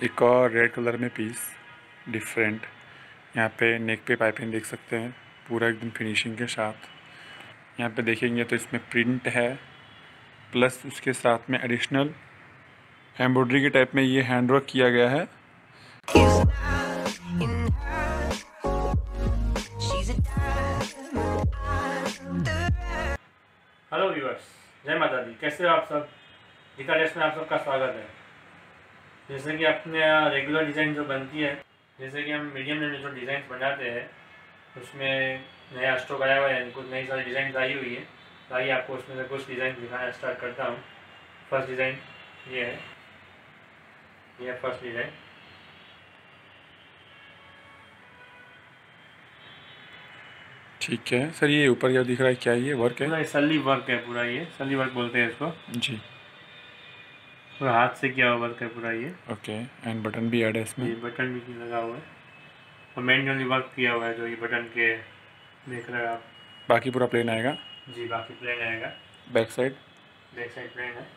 एक और red colour में पीस डिफरेंट। यहाँ पे नेक पे पाइपिंग देख सकते हैं पूरा एकदम फिनिशिंग के साथ। यहाँ पे देखेंगे तो इसमें प्रिंट है प्लस उसके साथ में एडिशनल एम्ब्रॉयडरी के टाइप में ये हैंड वर्क किया गया है। हेलो व्यूअर्स, जय माता दी। कैसे हो आप सब? गीता ड्रेस में आप सबका स्वागत है। जैसे कि अपने रेगुलर डिज़ाइन जो बनती है, जैसे कि हम मीडियम में जो डिज़ाइन बनाते हैं उसमें नया स्टॉक आया हुआ है, कुछ नई सारी डिज़ाइन आई हुई है। तो आइए आपको उसमें से कुछ डिज़ाइन दिखाना स्टार्ट करता हूँ। फर्स्ट डिज़ाइन ये है, ये फर्स्ट डिज़ाइन। ठीक है सर, ये ऊपर क्या दिख रहा है, क्या ये वर्क है? पूरा सली वर्क है, पूरा ये सली वर्क बोलते हैं इसको जी। पूरा हाथ से किया हुआ वर्क है पूरा ये। ओके, एंड बटन भी ऐड है इसमें। ये बटन भी लगा हुआ है और मैनुअली वर्क किया हुआ है जो ये बटन के देख रहे हैं आप। बाकी पूरा प्लेन आएगा जी, बाकी प्लेन आएगा। बैक साइड प्लेन है।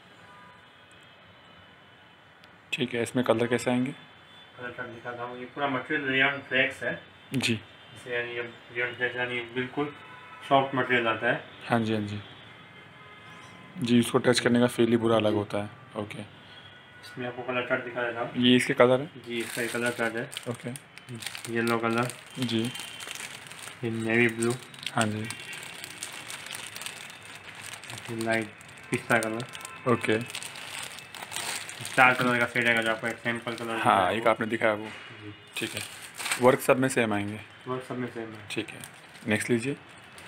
ठीक है, इसमें कलर कैसे आएंगे? कलर दिखाता हूँ। ये पूरा मटेरियल रेयन फ्लेक्स है जी, जैसे यानी रेयन फ्लेक्स यानी बिल्कुल सॉफ्ट मटेरियल आता है। हाँ जी, हाँ जी जी, इसको टच करने का फील ही पूरा अलग होता है। ओके, इसमें आपको कलर चार्ट दिखा देता हूँ। ये इसके कलर है जी, इसका कलर चार्ट है। ओके, येलो कलर जी, ये नेवी ब्लू, हाँ जी, लाइट पिस्ता कलर। ओके, 4 कलर का सेट आएगा जो आपको एक सैम्पल कलर। हाँ, एक आपने दिखाया वो। ठीक है, वर्क सब में सेम आएंगे। वर्क सब में सेम है। ठीक है, नेक्स्ट लीजिए।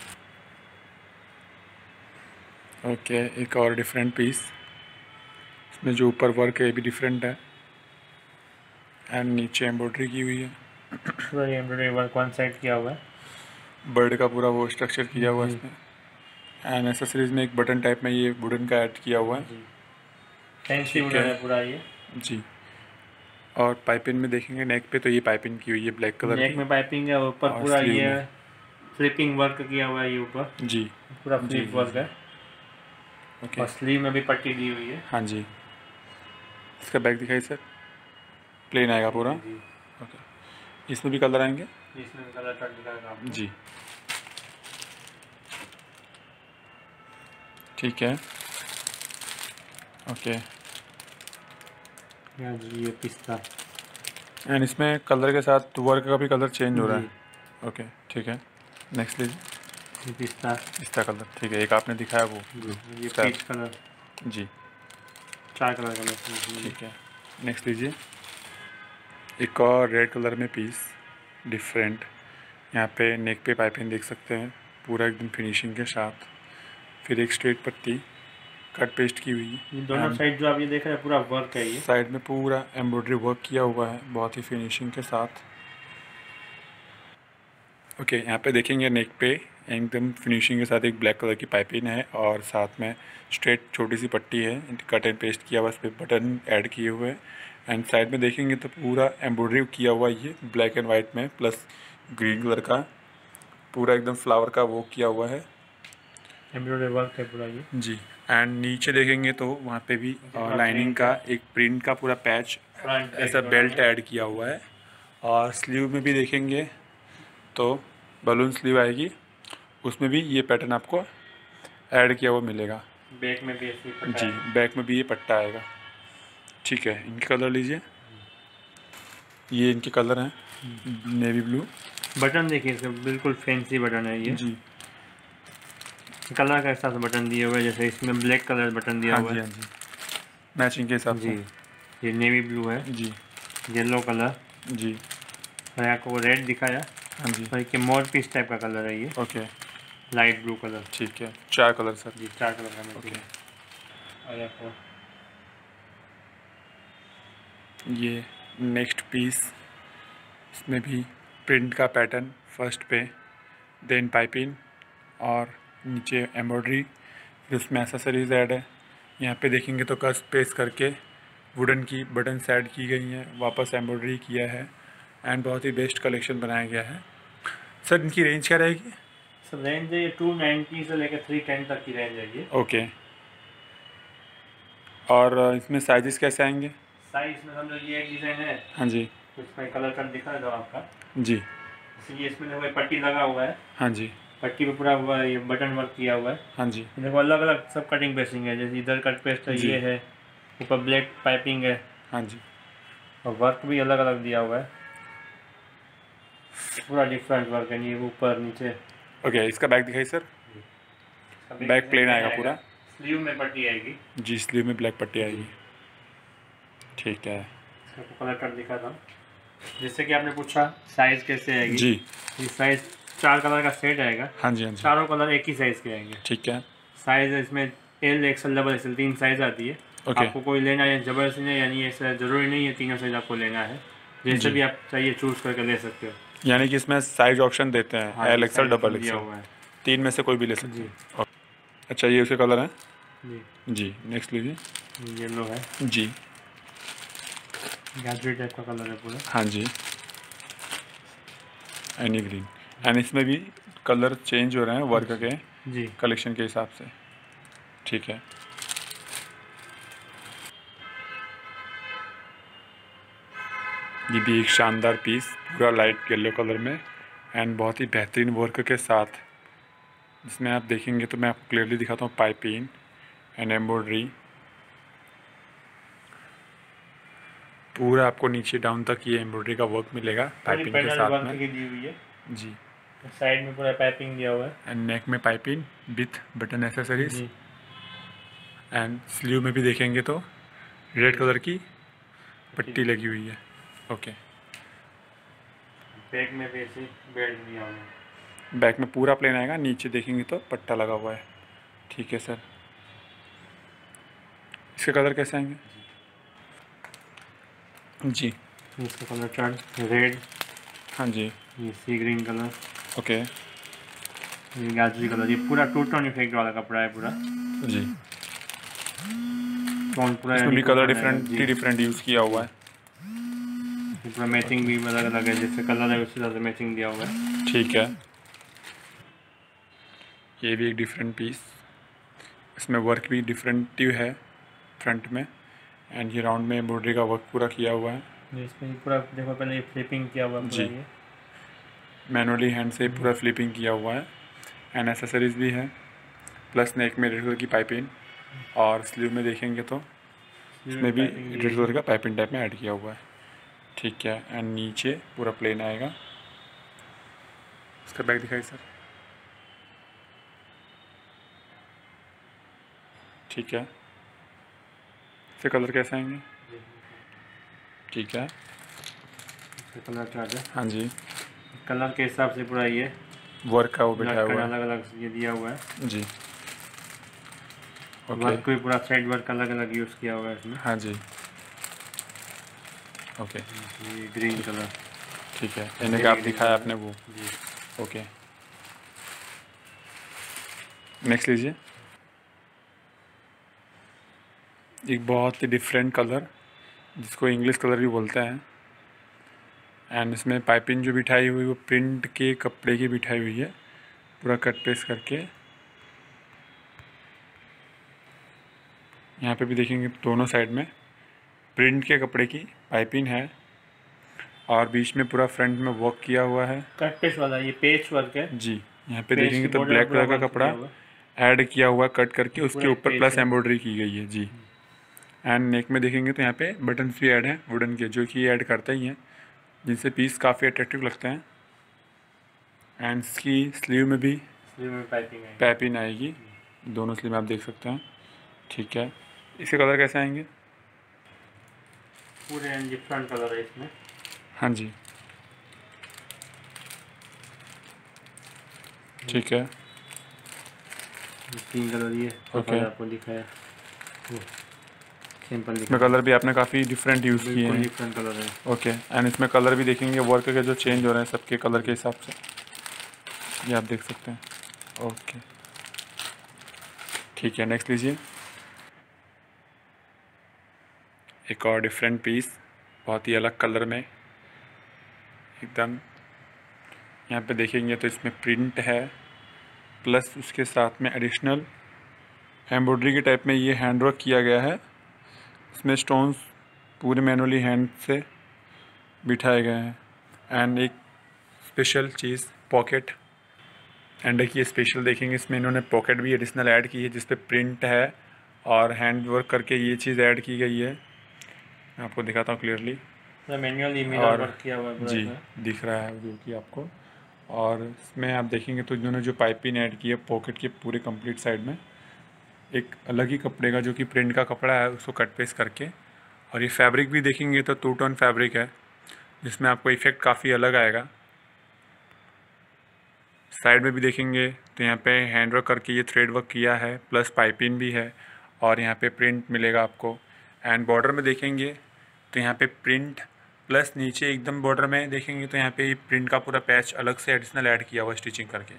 ओके, एक और डिफरेंट पीस, इसमें जो ऊपर वर्क है ये भी डिफरेंट है एंड नीचे एम्ब्रॉयडरी की हुई है। पूरा एम्ब्रॉयडरी वर्क वन साइड किया हुआ है, बर्ड का पूरा वो स्ट्रक्चर किया हुआ है इसमें। एंड एसेसरीज में एक बटन टाइप में ये वुडन का ऐड किया हुआ है। फैंसी वुडन है पूरा ये जी। और पाइपिंग में देखेंगे नेक पे तो ये पाइपिंग की हुई है ब्लैक कलर नेक की। में पाइपिंग है, ऊपर और पूरा स्लीव ये में फ्लिपिंग वर्क किया हुआ है ये ऊपर जी, पूरा जी, फ्लिप वर्क है। ओके, और स्लीव में भी पट्टी दी हुई है। हाँ जी। इसका बैक दिखाइए सर, प्लेन आएगा पूरा। जी, ओके, इसमें भी कलर आएंगे इसमें कलर चार्ट दिखाएगा आपको। जी। ठीक है, ओके, जी ये पिस्ता एंड इसमें कलर के साथ वर्क का भी कलर चेंज हो रहा जी। है। ओके, ठीक है, नेक्स्ट लीजिए। ये पिस्ता इसका कलर ठीक है, एक आपने दिखाया वो जी। ये स्टार। पीच कलर जी, 4 कलर का मिक्स। ठीक है, नेक्स्ट लीजिए। एक और रेड कलर में पीस डिफरेंट। यहाँ पे नेक पे पाइपिंग देख सकते हैं पूरा एकदम फिनिशिंग के साथ। फिर एक स्ट्रेट पट्टी कट पेस्ट की हुई है। ये दोनों साइड जो आप ये देख रहे हैं पूरा वर्क है ये। साइड में पूरा एम्ब्रॉयडरी वर्क किया हुआ है बहुत ही फिनिशिंग के साथ। ओके, यहाँ पे देखेंगे नेक पे एकदम फिनिशिंग के साथ एक ब्लैक कलर की पाइपिंग है और साथ में स्ट्रेट छोटी सी पट्टी है, कट एंड पेस्ट किया हुआ, इस पर बटन ऐड किए हुए हैं। एंड साइड में देखेंगे तो पूरा एम्ब्रॉयडरी किया हुआ ये ब्लैक एंड वाइट में प्लस ग्रीन कलर का पूरा एकदम फ्लावर का वो किया हुआ है, एम्ब्रॉयडरी वर्क है पूरा ये जी। एंड नीचे देखेंगे तो वहाँ पे भी लाइनिंग का एक प्रिंट का पूरा पैच ऐसा बेल्ट ऐड किया हुआ है। और स्लीव में भी देखेंगे तो बलून स्लीव आएगी, उसमें भी ये पैटर्न आपको ऐड किया हुआ मिलेगा। बैक में भी ऐसी पट्टा जी, बैक में भी ये पट्टा आएगा। ठीक है, इनके कलर लीजिए। ये इनके कलर हैं नेवी ब्लू। बटन देखिए इसका बिल्कुल फैंसी बटन है ये जी, कलर का हिसाब से बटन दिए हुए, जैसे इसमें ब्लैक कलर बटन दिया हाँ हुआ जी, है। हाँ जी, मैचिंग के हिसाब जी, से। ये नेवी ब्लू है जी, येलो कलर। जी, मैंने आपको वो रेड दिखाया हाँ जी, और ये मोर पीस टाइप का कलर है ये, ओके, लाइट ब्लू कलर। ठीक है, 4 कलर सर। जी, 4 कलर का ओके, और आपको ये नेक्स्ट पीस, इसमें भी प्रिंट का पैटर्न फर्स्ट पे, देन पाइपिंग और नीचे एम्ब्रॉयडरी, फिर उसमें एसेसरीज ऐड है। यहाँ पे देखेंगे तो कस पेस्ट करके वुडन की बटन ऐड की गई हैं, वापस एम्ब्रॉयडरी किया है एंड बहुत ही बेस्ट कलेक्शन बनाया गया है। सर इनकी रेंज क्या रहेगी? सब रेंज है ये 290 से लेकर 310 तक की रेंज है ये। ओके, और इसमें साइजेस कैसे आएंगे? साइज में समझो ये एक डिज़ाइन है। हाँ जी। इसमें कलर कट दिखा दो आपका। जी। इसलिए इसमें देखो पट्टी लगा हुआ है। हाँ जी। पट्टी पे पूरा हुआ ये बटन वर्क किया हुआ है। हाँ जी। देखो अलग अलग सब कटिंग पेस्टिंग है, जैसे इधर कट पेस्ट है, जी। ये है, ऊपर ब्लैक पाइपिंग है हाँ जी। और वर्क भी अलग अलग दिया हुआ है, पूरा डिफरेंट वर्क है, ये ऊपर नीचे। ओके, इसका बैक दिखाइए सर। बैक प्लेन आएगा पूरा। स्लीव में पट्टी आएगी। जी, स्लीव में ब्लैक पट्टी आएगी। ठीक है। इसका कलर कट दिखा था। जैसे कि आपने पूछा साइज कैसे आएगी। जी। ये साइज 4 कलर का सेट आएगा। हाँ जी। हाँ जी। चारों कलर एक ही साइज के आएंगे। ठीक है। साइज इसमें L XL double XL 3 size आती है। ओके। आपको कोई लेना है जबरदस्ती नहीं, यानी ऐसा ज़रूरी नहीं है तीनों साइज आपको लेना है, जैसे जी। भी आप चाहिए चूज़ करके ले सकते हो। यानी कि इसमें साइज ऑप्शन देते हैं, हाँ, एल एक्सएल साइज डबल दिया एक्सएल, हुआ है। 3 में से कोई भी ले सकते जी। हैं। अच्छा, ये उसके कलर हैं। जी। जी, नेक्स्ट लीजिए। येलो है। जी। गाजरी टाइप का कलर है पूरा। हाँ जी। Any green. एंड इसमें भी कलर चेंज हो रहे हैं वर्क के जी। कलेक्शन के हिसाब से। ठीक है। ये भी एक शानदार पीस, पूरा लाइट येलो कलर में एंड बहुत ही बेहतरीन वर्क के साथ, जिसमें आप देखेंगे तो मैं आपको क्लियरली दिखाता हूँ पाइपिंग एंड एम्ब्रॉयडरी, पूरा आपको नीचे डाउन तक ये एम्ब्रॉयडरी का वर्क मिलेगा पाइपिंग के साथ में। दी हुई है। जी। साइड में पूरा पाइपिंग दिया हुआ है एंड नेक में पाइपिंग विथ बटन एसेसरीज। जी। एंड स्लीव में भी देखेंगे तो रेड कलर की पट्टी लगी हुई है। ओके। बैक में भी ऐसे बेल्ट दिया हुआ है। बैक में पूरा प्लेन आएगा, नीचे देखेंगे तो पट्टा लगा हुआ है। ठीक है सर। इसके कलर कैसे आएंगे? जी। इसका कलर चार्ट रेड। हाँ जी। ये सी ग्रीन कलर। ओके। ये गाजरी कलर। ये पूरा टू टोन इफेक्ट वाला कपड़ा है पूरा। जी। टोन पूरा, इसमें भी कलर डिफरेंट यूज़ किया हुआ है। पूरा मैचिंग भी अलग अलग है, जैसे कलर है उसी तरह से मैचिंग दिया हुआ है। ठीक है। ये भी एक डिफरेंट पीस, इसमें वर्क भी डिफरेंट है फ्रंट में एंड ये राउंड में एम्ब्रॉयडरी का वर्क पूरा किया हुआ है। इसमें पूरा देखो पहले ये फ्लिपिंग किया हुआ है जी। ये मैनुअली हैंड से पूरा फ्लिपिंग किया हुआ है एंड एसेसरीज भी है, प्लस नेक में रेड कलर की पाइपिंग और स्लीव में देखेंगे तो इसमें भी रेड कलर का पाइपिंग टाइप में ऐड किया हुआ है। ठीक है। एंड नीचे पूरा प्लेन आएगा। इसका बैक दिखाइए सर। ठीक है। इसके कलर कैसे आएंगे? ठीक है। कलर चार्ट है। हाँ जी। कलर के हिसाब से पूरा ये वर्क का वो बैठा हुआ है। अलग अलग ये दिया हुआ है। जी। ओके। वर्क भी पूरा साइड वर्क अलग अलग यूज़ किया हुआ है इसमें। हाँ जी। ओके। ये ग्रीन कलर। ठीक है, यानी कि आप दिखाया आपने वो। जी। ओके। नेक्स्ट लीजिए। एक बहुत ही डिफरेंट कलर, जिसको इंग्लिश कलर भी बोलते हैं एंड इसमें पाइपिंग जो बिठाई हुई वो प्रिंट के कपड़े की बिठाई हुई है, पूरा कट पेस्ट करके। यहाँ पे भी देखेंगे दोनों साइड में प्रिंट के कपड़े की पाइपिंग है और बीच में पूरा फ्रंट में वर्क किया हुआ है। कट पेस्ट वाला ये पेच वर्क है जी। यहाँ पे देखेंगे तो ब्लैक कलर का कपड़ा ऐड किया हुआ कट करके, उसके ऊपर प्लस एम्ब्रॉयडरी की गई है। जी। एंड नेक में देखेंगे तो यहाँ पे बटन्स भी ऐड हैं वुडन के, जो कि ऐड करते ही हैं, जिनसे पीस काफ़ी अट्रैक्टिव लगते हैं। एंड इसकी स्लीव में भी पाइपिंग आएगी, दोनों स्लीव में आप देख सकते हैं। ठीक है। इसके कलर कैसे आएंगे? पूरे डिफरेंट कलर है इसमें। हाँ जी। ठीक है। 3 कलर ये ओके। आपको दिखाया सिंपल इसमें कलर भी आपने काफ़ी डिफरेंट यूज़ किए हैं। डिफरेंट कलर है। ओके। एंड इसमें कलर भी देखेंगे वर्क के जो चेंज हो रहे हैं सबके कलर के हिसाब से, ये आप देख सकते हैं। ओके। ठीक है। नेक्स्ट लीजिए। एक और डिफरेंट पीस, बहुत ही अलग कलर में एकदम। यहाँ पे देखेंगे तो इसमें प्रिंट है, प्लस उसके साथ में एडिशनल एम्ब्रॉयडरी के टाइप में ये हैंड वर्क किया गया है। इसमें स्टोन्स पूरे मैनुअली हैंड से बिठाए गए हैं। एंड एक स्पेशल चीज़ पॉकेट, एंड देखिए स्पेशल देखेंगे इसमें इन्होंने पॉकेट भी एडिशनल ऐड की है जिस पे प्रिंट है और हैंड वर्क करके ये चीज़ ऐड की गई है। मैं आपको दिखाता हूँ क्लियरली, मैनुअली और वर्क किया हुआ है पूरा जी इसमें। दिख रहा है जो कि आपको। और इसमें आप देखेंगे तो इन्होंने जो पाइपिंग ऐड की है पॉकेट के पूरे कंप्लीट साइड में, एक अलग ही कपड़े का जो कि प्रिंट का कपड़ा है उसको कट पेस्ट करके, और ये फैब्रिक भी देखेंगे तो 2 टोन फैब्रिक है जिसमें आपको इफ़ेक्ट काफ़ी अलग आएगा। साइड में भी देखेंगे तो यहाँ पे हैंड वर्क करके ये थ्रेड वर्क किया है, प्लस पाइपिंग भी है, और यहाँ पे प्रिंट मिलेगा आपको। एंड बॉर्डर में देखेंगे तो यहाँ पे प्रिंट प्लस नीचे एकदम बॉर्डर में देखेंगे तो यहाँ पे प्रिंट का पूरा पैच अलग से एडिशनल ऐड किया हुआ स्टिचिंग करके,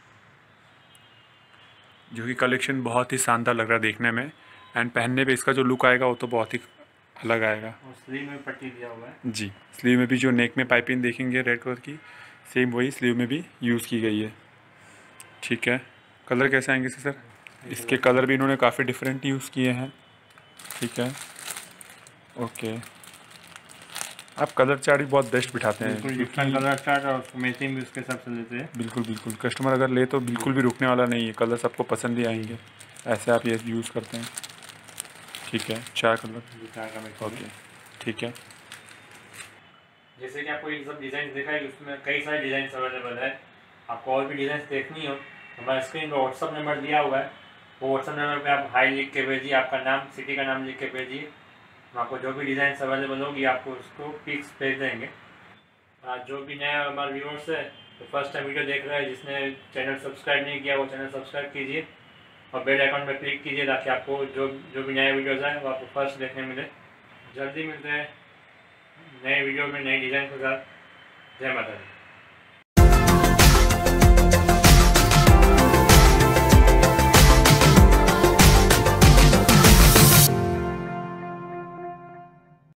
जो कि कलेक्शन बहुत ही शानदार लग रहा है देखने में। एंड पहनने पे इसका जो लुक आएगा वो तो बहुत ही अलग आएगा। और स्लीव में पट्टी दिया हुआ है। जी, स्लीव में भी जो नेक में पाइपिंग देखेंगे रेड कलर की, सेम वही स्लीव में भी यूज़ की गई है। ठीक है, कलर कैसे आएंगे सर? इसके कलर भी इन्होंने काफ़ी डिफरेंट यूज़ किए हैं। ठीक है, ओके। आप कलर चार्ट भी बहुत बेस्ट बिठाते हैं। बिल्कुल डिफरेंट कलर चार्ट और उसको मैचिंग भी उसके हिसाब से लेते हैं। बिल्कुल बिल्कुल, कस्टमर अगर ले तो बिल्कुल भी रुकने वाला नहीं है, कलर सबको पसंद ही आएंगे, ऐसे आप ये यूज़ करते हैं। ठीक है, 4 कलर, ओके ठीक है। जैसे कि आपको ये सब डिज़ाइन दिखा है, उसमें कई सारे डिज़ाइन अवेलेबल है। आपको और भी डिज़ाइन देखनी हो हमारे स्क्रीन पर व्हाट्सअप नंबर दिया हुआ है, वो व्हाट्सअप नंबर पे आप हाई लिख के भेजिए, आपका नाम सिटी का नाम लिख के भेजिए। हम आपको जो भी डिज़ाइन अवेलेबल होगी आपको उसको पिक्स भेज देंगे। जो भी नया हमारे व्यूअर्स है तो फर्स्ट टाइम वीडियो देख रहा है, जिसने चैनल सब्सक्राइब नहीं किया वो चैनल सब्सक्राइब कीजिए और बेल आइकन पर क्लिक कीजिए ताकि आपको जो भी नए वीडियोज़ आए वो आपको फर्स्ट देखने मिले। जल्दी मिलते हैं नए वीडियो में नए डिज़ाइन के साथ। जय माता दी।